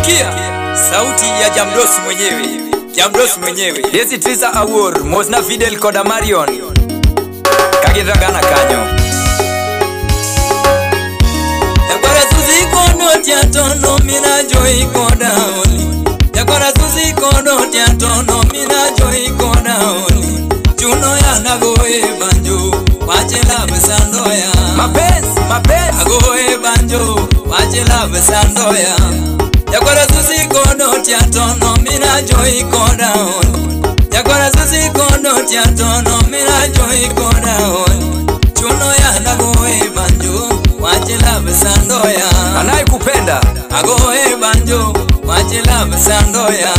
Sikia sauti ya Jamdos mwenyewe. Jamdos mwenyewe. Desi Trisa Award, Mosna Fidel Koda Marion. Kagiragana kanyo. Yakora suzi kodo tiatono mina joy koda oli. Yakora suzi kodo tiatono mina joy koda oli. Chuno ya nagoe banjo, wachela besandoya. Mapenzi agoe banjo, wachela besandoya. Yakora suzi kodo tiatono mina joy koda oli. Yakora suzi kodo tiatono mina joy koda oli. Chuno ya nagoe banjo, wachela besandoya. anaye kupenda agoe banjo, wachela besandoya.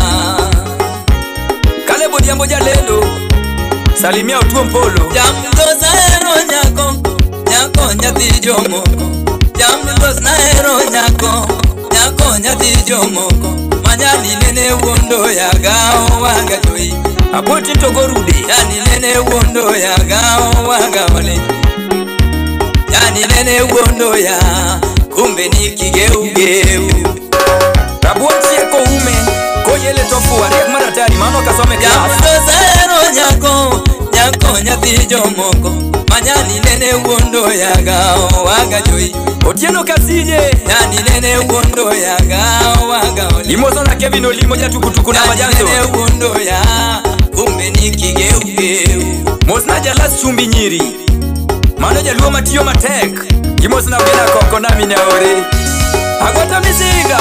Kale bodi ambo jalendo. Salimia utuo mpolo. Jamdos na hero nyako, nyako nyati jomoko. Jamdos na hero nyako, nyako nyati jomoko. Manyani nene wondo ya gao waga joy. Apoti ntogorude. Yani nene wondo ya gao waga wale. Yani nene wondo ya kumbe ni kigeugeu. Rabuansi eko ume. Koyele tofu warek maratari mano kasome class. Jamdos na hero nyako, nyako nyati jomoko. Manyani nene wondo ya gao waga joy. Otieno kasije. Yani nene wondo ya gao waga wale. Imoso na Kevin Olimo jatukutuku na majanzo. Yani nene wondo ya kumbe ni kigeugeu. Mosna jalas chumbi nyiri. Mano jaluo matiyo matek. Imosna wena koko na minaore. Agota misiga.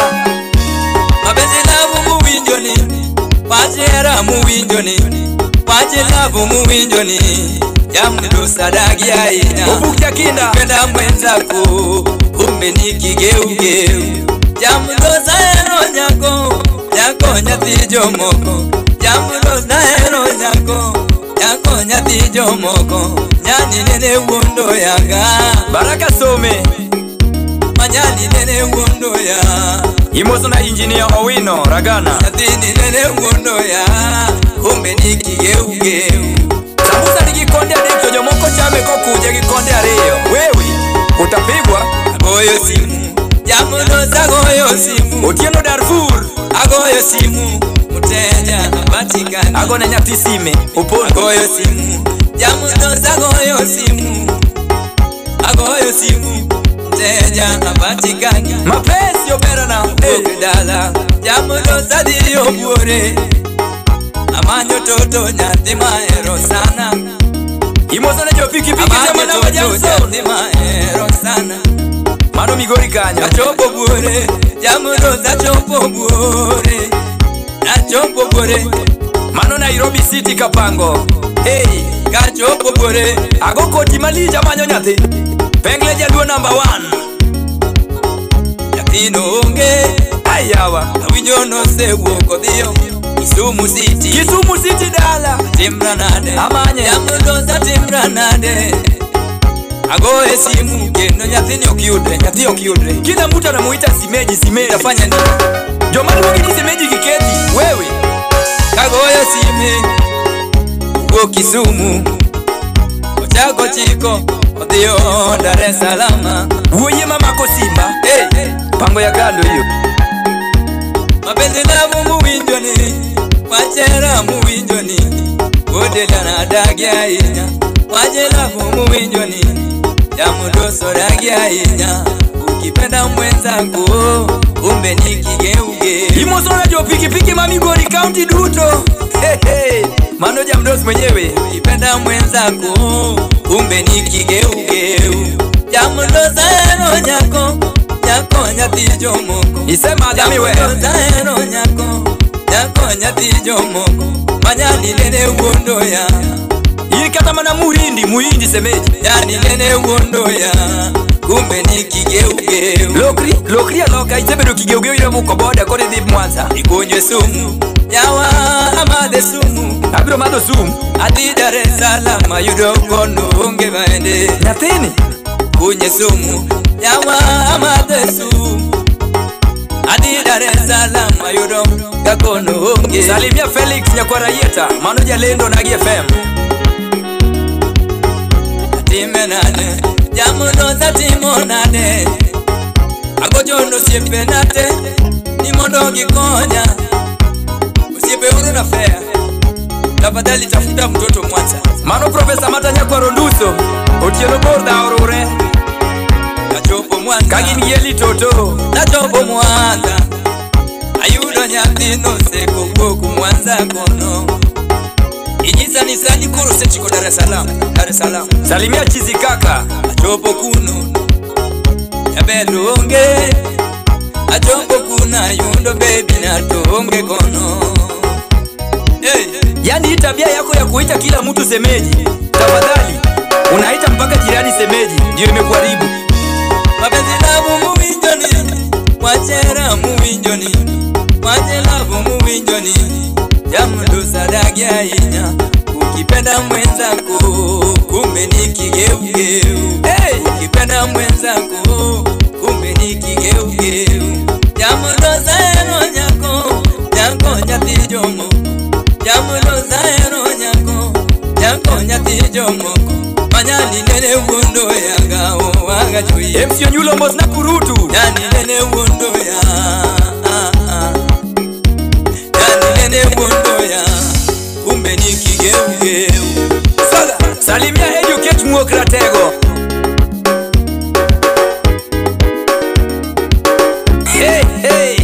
Mapenzi labu muwinjoni, wachera muwinjoni, wachelabu muwinjoni. Jamdo sadagi ya ina Obukia kinda. penda mwenzako, kumbe ni kigeugeu. Jamdo zaero nyako, nyako nyati jomoko. Jamdo zaero nyako, nyako nyati jomoko. Nyani nene wondo yaga, Baraka some. manyani nene wondo ya. Imoso na engineer Owino Ragana. Nyatini nene wondo ya, kumbe ni kigeugeu. Sambusa nikikonde adekto jomoko chame kokuje kikonde areyo. Wewe utapigwa. Agoyo simu, Jamdo zagoyo simu. Otieno Darfur. Agoyo simu, mteja apatikani. Agone nyati sime. Upondo. Agoyo simu, Jamdo zagoyo simu. Agoyo simu, mteja apatikani. Mapenzi yobera na. Dala, Jamdo zadiyo bure. Amanyo toto nyati maero sana. Imoso na jopiki piki Amanyo tema na toto majanzo. nyati maero sana. Mano migori kanya. Achopo bure, Jamdo zachopo bure. Achopo bure, Mano Nairobi City Kapango. Hey, kachopo bure. ago koti malija manyo nyati. Pengle jaluo number 1. Nyathino onge, Ayawa. awinjo nosewuok odhiyo Kisumu City. Kisumu City dala. Timra nade, Amanye. Jamdo zatimra nade. Agoye simu kendo nyathini ok yudre, nyathi ok yudre. Kila mtu anamuita simeji simeji. Tafanya nini? Jomani wangini simeji kiketi. Wewe. Kagoye sime, ugo Kisumu. Ochako chiko, odhiyo Dar es Salaam. Uoye mama kosimba. Hey, Pango ya kando hiyo. mapenzi labu muwinjoni, wachera muwinjoni. Odela na dagi ainya, wachelabu muwinjoni. Jamdo soragi ainya, ukipenda mwenzako, kumbe ni kigeugeu. Imoso na jopiki piki mamigori county duto. Hey, hey. Mano Jamdos mwenyewe. Ukipenda mwenzako, kumbe ni kigeugeu. Jamdo zaero nyako, nyako nyati jomoko. Isema adami we. Jamdo zaero nyako, nyako nyati jomoko. Manyani nene wondo ya, Hii kata mana muhindi semeji. yani nene wondo ya, kumbe ni kigeugeu. Lokri ya loka isebedo kigeugeu ile muko boda kore dhip Mwanza. Ikunjwe sumu, yawa amade sumu. Abiro mado sumu. Adi Dar es Salaam ayudo kono onge maende. Nyathini. Kunye sumu, yawa amade sumu. Adi Dar es Salaam ayudo kakono onge. Salimia Felix Nyakwara Yeta. Mano jalendo na GFM. Time nane, Jamdo zatimo nane. Agojo no siepe nate, ni mono mondo kikonya usiepe uru na fea tafadhali tafuta mtoto Mwanza. Mano Profesa Matanya kwa Ronduso Otieno borda orure Nachopo Mwanza Kagin yeli toto Nachopo Mwanza Ayudo nyathino seko boku Mwanza kono Inyisa nisani kuru sechiko Dar es Salaam. Dar es Salaam Salimia chizi kaka Nachopo kuno Yabelu onge Nachopo kuna yundo baby na tuonge kono. Hey. Yani hii tabia yako ya kuita kila mtu semeji, tafadhali unaita mpaka jirani semeji, ndio imekuharibu. Mapenzi lavu muwinjoni, wachera muwinjoni, wachelavu muwinjoni, jamundo sadagia inya, ukipenda mwenzako, kumbe ni kigeugeu. Hey! Ukipenda mwenzako, kumbe ni kigeugeu. Jamundo zaeno nyako, nyako nyati jomo. Jamulo zaero nyako nyati jomoko manyani nene uondo yanga o waga chui MC Onyulo mos na kurutu yani nene uondo ya yani nene uondo ya kumbe ni kigeugeu. Salimia Educate Muokratego. Hey hey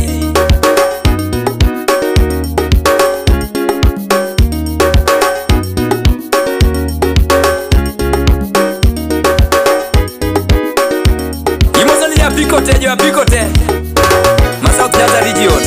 Bikote jo bikote Masouth Delta region.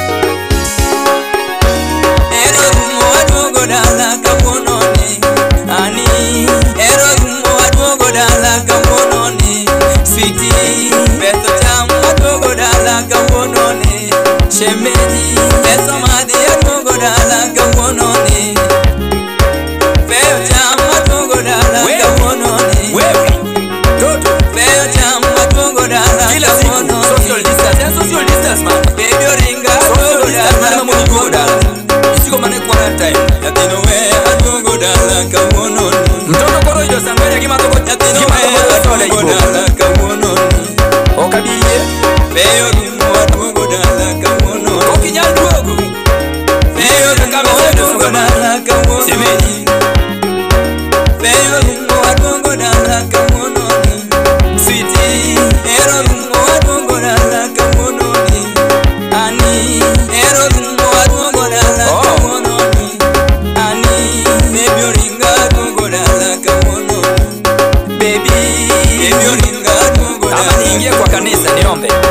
Ero rumo aduogo dala kamononi ani ero rumo aduogo dala kamononi sweetie beto cham aduogo dala kamononi shemeji beso madi aduogo dala kamononi feo cham aduogo dala kamononi wewe toto feo cham aduogo dala kila siku social distance man baby oringa social distance na moni goda isiko mane quarantine yatino we aduogo dala kamononi mtoto koro ido sanganya kimatoko yatino we aduogo dala kamononi okabiye feo rumo aduogo dala kamononi okinyal duogo feo rumo aduogo dala kamononi semeji feo rumo aduogo dala kamononi sweetie ero rumo aduogo dala kamononi ani ero rumo aduogo dala kamononi ani baby oringa aduogo dala kamononi baby oringa aduogo dala ama niingie kwa kanisa niombe.